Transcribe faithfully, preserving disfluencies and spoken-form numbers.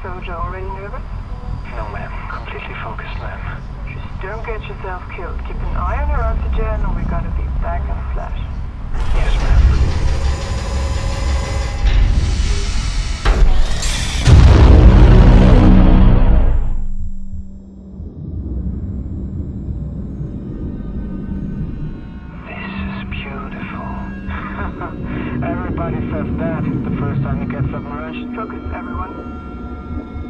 soldier already nervous? No, ma'am. Completely focused, ma'am. Just don't get yourself killed. Keep an eye on your oxygen and we're gonna be back in a flash. Yes, ma'am. Everybody says that the first time you get submerged. Focus, everyone.